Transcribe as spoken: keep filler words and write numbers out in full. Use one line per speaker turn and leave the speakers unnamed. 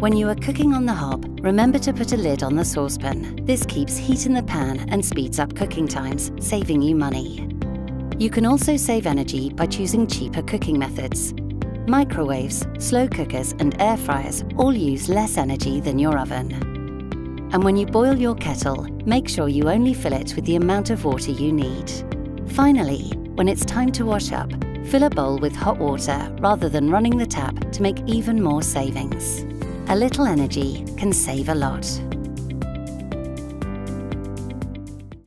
When you are cooking on the hob, remember to put a lid on the saucepan. This keeps heat in the pan and speeds up cooking times, saving you money. You can also save energy by choosing cheaper cooking methods. Microwaves, slow cookers and air fryers all use less energy than your oven. And when you boil your kettle, make sure you only fill it with the amount of water you need. Finally, when it's time to wash up, fill a bowl with hot water rather than running the tap to make even more savings. A little energy can save a lot.